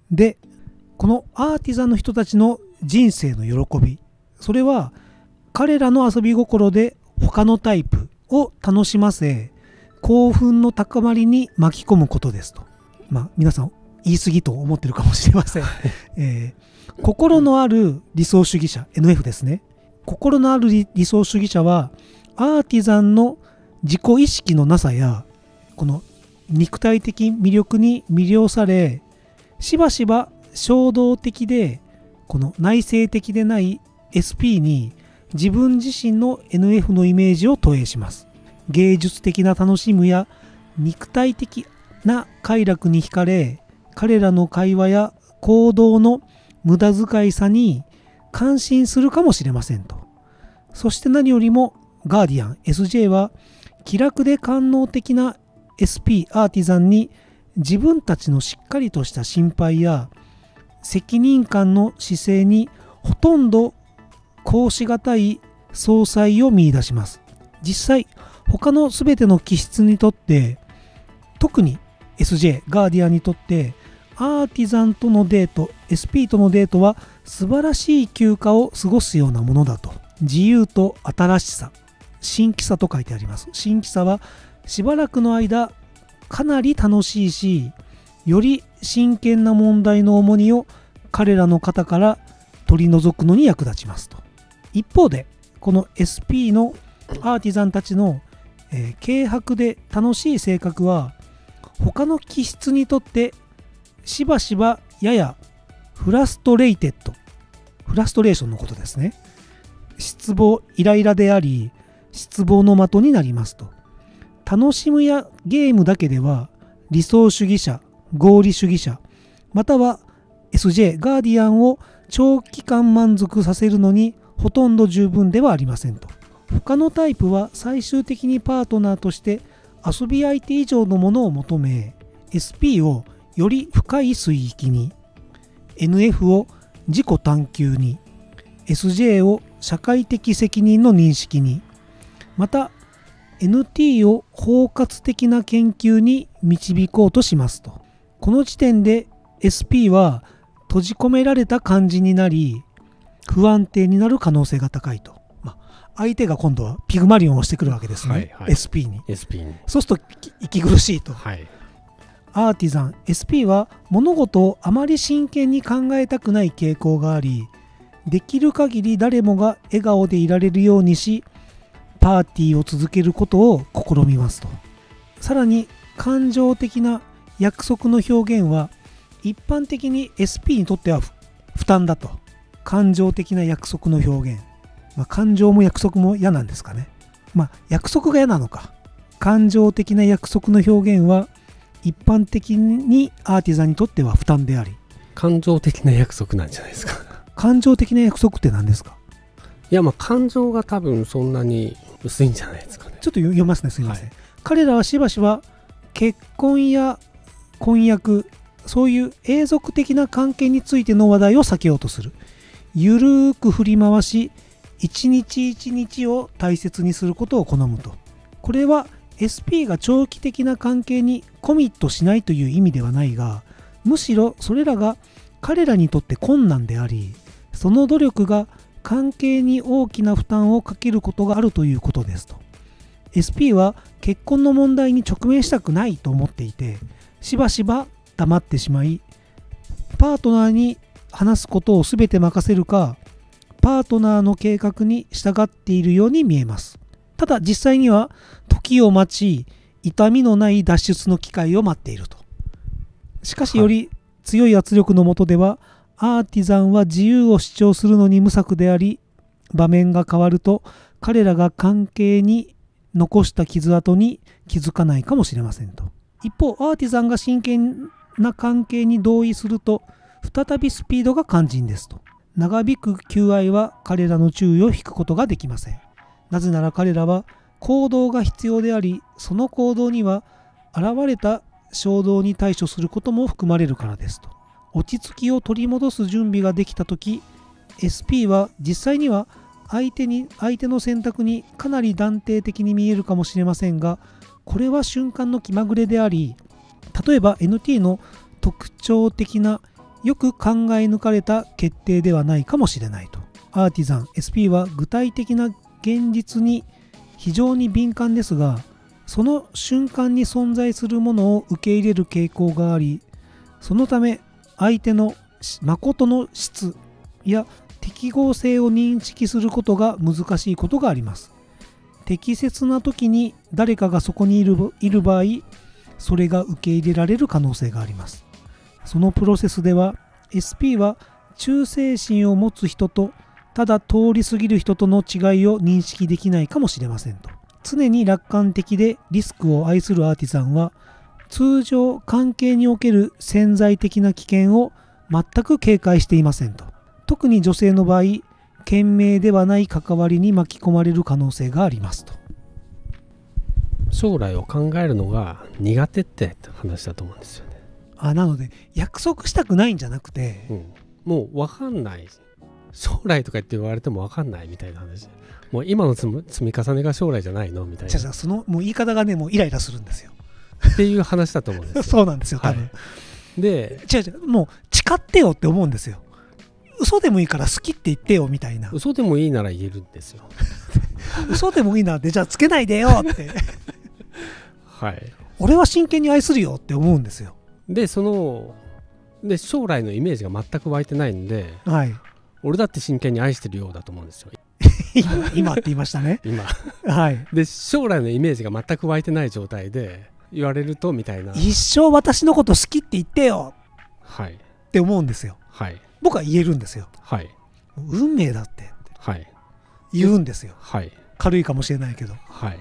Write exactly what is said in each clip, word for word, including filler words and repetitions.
で、このアーティザンの人たちの人生の喜び、それは彼らの遊び心で他のタイプを楽しませ、興奮の高まりに巻き込むことですと。まあ皆さん言い過ぎと思ってるかもしれません。えー、心のある理想主義者 エヌエフ ですね。心のある理想主義者はアーティザンの自己意識のなさやこの肉体的魅力に魅了され、しばしば衝動的でこの内省的でない エスピー に自分自身の エヌエフ のイメージを投影します。芸術的な楽しむや肉体的な快楽に惹かれ、彼らの会話や行動の無駄遣いさに感心するかもしれませんと。そして何よりもガーディアン エスジェー は気楽で官能的な エスピー アーティザンに自分たちのしっかりとした心配や責任感の姿勢にほとんどこうしがたい相殺を見出します。実際他のすべての気質にとって、特に エスジェー ガーディアンにとってアーティザンとのデート エスピー とのデートは素晴らしい休暇を過ごすようなものだと。自由と新しさ、新規さと書いてあります。新規さはしばらくの間かなり楽しいし、より真剣な問題の重荷を彼らの肩から取り除くのに役立ちますと。一方でこの エスピー のアーティザンたちの、えー、軽薄で楽しい性格は他の気質にとってしばしばややフラストレイテッド、フラストレーションのことですね。失望、イライラであり失望の的になりますと。楽しむやゲームだけでは理想主義者、合理主義者、または エスジェー ガーディアンを長期間満足させるのにほとんど十分ではありませんと。他のタイプは最終的にパートナーとして遊び相手以上のものを求め、 エスピー をより深い水域に、 エヌエフ を自己探求に、 エスジェー を社会的責任の認識に、また エヌティー を包括的な研究に導こうとしますと。この時点で エスピー は閉じ込められた感じになり不安定になる可能性が高いと。まあ、相手が今度はピグマリオンをしてくるわけですね、はいはい、エスピー に。 エスピー にそうすると息苦しいと、 はい、 アーティザン エスピー は物事をあまり真剣に考えたくない傾向があり、できる限り誰もが笑顔でいられるようにしパーティーを続けることを試みますと。さらに感情的な約束の表現は一般的に エスピー にとっては負担だと。感情的な約束の表現、まあ、感情も約束も嫌なんですかね。まあ約束が嫌なのか。感情的な約束の表現は一般的にアーティザンにとっては負担であり、 感情的な約束なんじゃないですか。 感情的な約束って何ですか。 いや、まあ感情が多分そんなに薄いんじゃないですかね。 ちょっと読みますね、すみません、 はい、 彼らはしばしば結婚や婚約、そういう永続的な関係についての話題を避けようとする。ゆるーく振り回し、一日一日を大切にすることを好むと。これは エスピー が長期的な関係にコミットしないという意味ではないが、むしろそれらが彼らにとって困難であり、その努力が関係に大きな負担をかけることがあるということですと。 エスピー は結婚の問題に直面したくないと思っていて、しばしば黙ってしまい、パートナーに話すことを全て任せるか、パートナーの計画に従っているように見えます。ただ実際には時を待ち、痛みのない脱出の機会を待っていると。しかしより強い圧力の下では、アーティザンは自由を主張するのに無策であり、場面が変わると彼らが関係に残した傷跡に気づかないかもしれませんと。一方、アーティザンが真剣な関係に同意すると再びスピードが肝心ですと。長引く求愛は彼らの注意を引くことができません。なぜなら彼らは行動が必要であり、その行動には現れた衝動に対処することも含まれるからですと。落ち着きを取り戻す準備ができたとき、エスピー は実際には相手に相手の選択にかなり断定的に見えるかもしれませんが、これは瞬間の気まぐれであり、例えば エヌティー の特徴的なよく考え抜かれた決定ではないかもしれないと。アーティザン エスピー は具体的な現実に非常に敏感ですが、その瞬間に存在するものを受け入れる傾向があり、そのため相手の誠の質や適合性を認識することが難しいことがあります。適切な時に誰かがそこにいる、いる場合、それが受け入れられる可能性があります。そのプロセスでは エスピー は忠誠心を持つ人とただ通り過ぎる人との違いを認識できないかもしれませんと。常に楽観的でリスクを愛するアーティザンは、通常関係における潜在的な危険を全く警戒していませんと。特に女性の場合、賢明ではない関わりに巻き込まれる可能性がありますと。 将来を考えるのが苦手って話だと思うんですよね。 あ、なので約束したくないんじゃなくて、 うん、もう分かんない、将来とかって言われても分かんないみたいな話。もう今の積み重ねが将来じゃないのみたいな。 じゃあそのもう言い方がね、もうイライラするんですよっていう話だと思うんですよそうなんですよ多分、 はい、で違う違う、もう誓ってよって思うんですよ。嘘でもいいから好きって言ってよみたいな。 嘘でもいいなら言えるんですよ嘘でもいいなって、じゃあつけないでよってはい俺は真剣に愛するよって思うんですよ。 でそので将来のイメージが全く湧いてないんで、 はい、 俺だって真剣に愛してるようだと思うんですよ今, 今って言いましたね今はいで将来のイメージが全く湧いてない状態で言われるとみたいな、 一生私のこと好きって言ってよはいって思うんですよ。 はい僕は言えるんですよ。 はい運命だってはい言うんですよ。 はい軽いかもしれないけど、 はい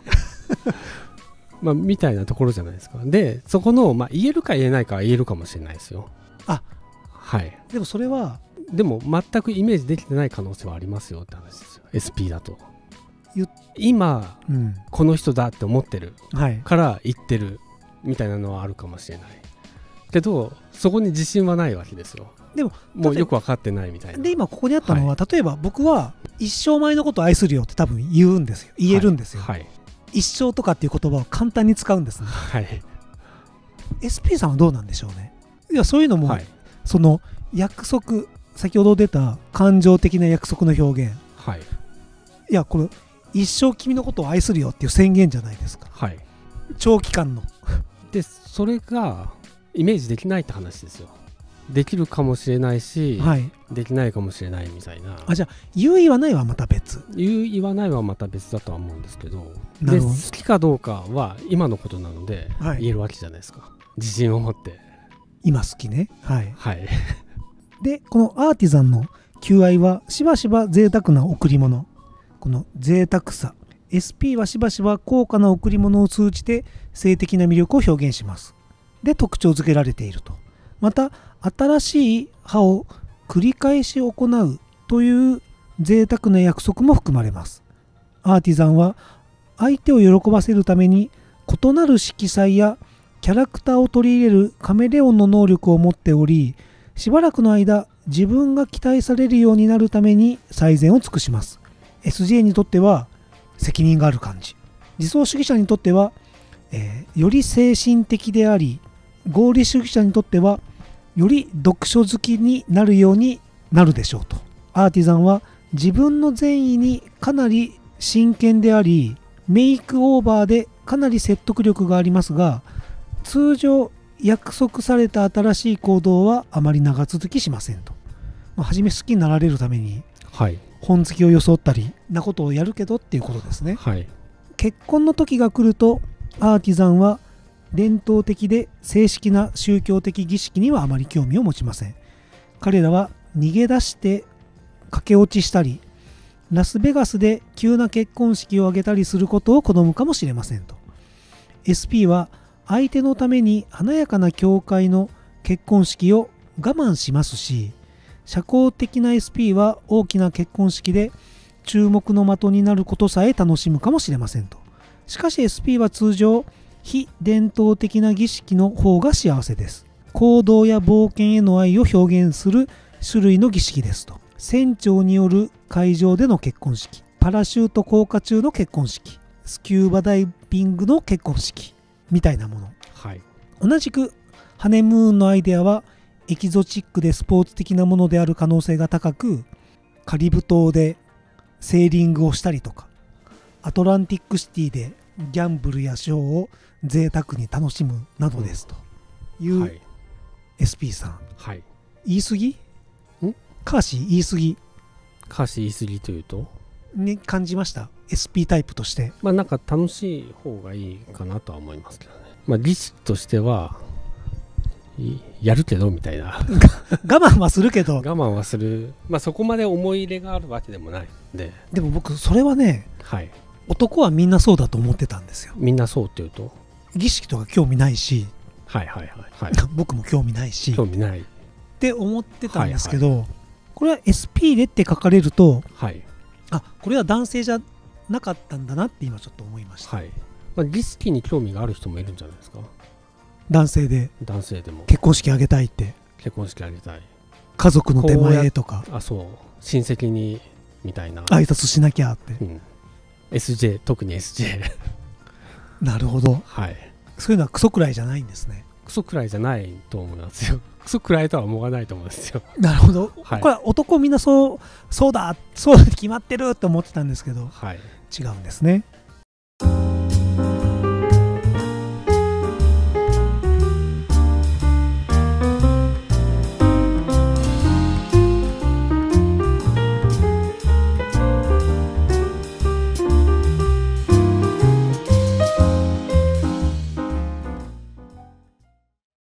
まあみたいなところじゃないですか。でそこの、まあ、言えるか言えないかは言えるかもしれないですよ。 あ、 はいでもそれはでも全くイメージできてない可能性はありますよって話ですよ エスピー だと。今、うん、この人だって思ってるから言ってるみたいなのはあるかもしれないけど、そこに自信はないわけですよ。 でももうよく分かってないみたいな。 で今ここにあったのは、はい、例えば僕は一生前のことを愛するよって多分言うんですよ、言えるんですよ、はいはい、一生とかっていう言葉を簡単に使うんですね、はい、エスピー さんはどうなんでしょうね。いやそういうのも、はい、その約束、先ほど出た感情的な約束の表現、はい、いやこれ一生君のことを愛するよっていう宣言じゃないですか、はい、長期間のでそれがイメージできないって話ですよ。できるかもしれないし、はい、できないかもしれないみたいな。 あ、じゃあ言う言わないはまた別。 言う言わないはまた別だとは思うんですけど、で好きかどうかは今のことなので言えるわけじゃないですか、はい、自信を持って今好きね、はい、 はい、 でこのアーティザンの求愛はしばしば贅沢な贈り物、この贅沢さ、 エスピー はしばしば高価な贈り物を通じて性的な魅力を表現します。で特徴づけられていると。また新しい歯を繰り返し行うという贅沢な約束も含まれます。アーティザンは相手を喜ばせるために異なる色彩やキャラクターを取り入れるカメレオンの能力を持っており、しばらくの間自分が期待されるようになるために最善を尽くします。 エスジェー にとっては責任がある感じ、自走主義者にとっては、えー、より精神的であり、合理主義者にとってはより読書好きになるようになるでしょうと。アーティザンは自分の善意にかなり真剣であり、メイクオーバーでかなり説得力がありますが、通常約束された新しい行動はあまり長続きしませんと。まあ、初め好きになられるために本好きを装ったりなことをやるけどっていうことですね、はい、結婚の時が来るとアーティザンは伝統的で正式な宗教的儀式にはあまり興味を持ちません。彼らは逃げ出して駆け落ちしたり、ラスベガスで急な結婚式を挙げたりすることを好むかもしれませんと。エスピー は相手のために華やかな教会の結婚式を我慢しますし、社交的な エスピー は大きな結婚式で注目の的になることさえ楽しむかもしれませんと。しかし エスピー は通常非伝統的な儀式の方が幸せです。行動や冒険への愛を表現する種類の儀式ですと。船長による海上での結婚式、パラシュート降下中の結婚式、スキューバダイビングの結婚式みたいなもの、はい、同じくハネムーンのアイデアはエキゾチックでスポーツ的なものである可能性が高く、カリブ島でセーリングをしたりとか、アトランティックシティでギャンブルやショーを贅沢に楽しむなどですという、はい、エスピー さん、はい、言い過ぎ？ん？カーシー言い過ぎ？ カーシー言い過ぎというとに感じました。 エスピー タイプとして。 まあなんか楽しい方がいいかなとは思いますけどね。まあリスクとしてはやるけどみたいな我慢はするけど我慢はする、まあそこまで思い入れがあるわけでもないんで。 でも僕それはね、はい、男はみんなそうだと思ってたんですよ。 みんなそうっていうと儀式とか興味ないし、 はいはいはい、はい、 僕も興味ないし興味ないって思ってたんですけど、はいはい、これは エスピー でって書かれると、はい、あ、これは男性じゃなかったんだなって今ちょっと思いました。はい、 まあ、儀式に興味がある人もいるんじゃないですか。 男性で男性でも結婚式あげたいって、 結婚式あげたい、 家族の手前とか、 あ、そう、親戚にみたいな挨拶しなきゃって、うん、 エスジェー 特に エスジェーなるほど、 はい、 そういうのはクソくらいじゃないんですね。 クソくらいじゃないと思いますよ。クソくらいとは思わないと思うんですよ。 なるほど、はい、これは男みんなそうそうだそうだって決まってるって思ってたんですけど、はい、違うんですね。